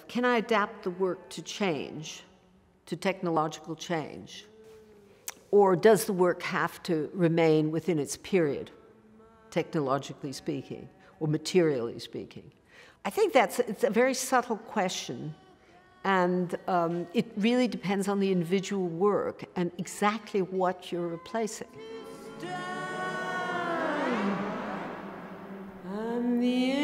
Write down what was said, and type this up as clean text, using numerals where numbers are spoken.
Can I adapt the work to change, to technological change? Or does the work have to remain within its period, technologically speaking, or materially speaking? I think it's a very subtle question, and it really depends on the individual work and exactly what you're replacing. I'm the